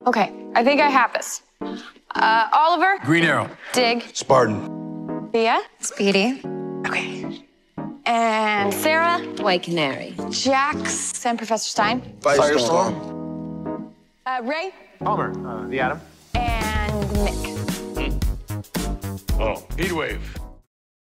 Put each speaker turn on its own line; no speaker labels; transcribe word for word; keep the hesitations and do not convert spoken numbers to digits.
Okay, I think I have this. Uh, Oliver?
Green Arrow.
Dig.
Spartan.
Thea?
Speedy.
Okay. And Sarah?
White Canary.
Jax and Professor Stein?
Firestorm.
Uh, Ray?
Palmer, uh, the Atom.
And Nick.
Oh, Heatwave.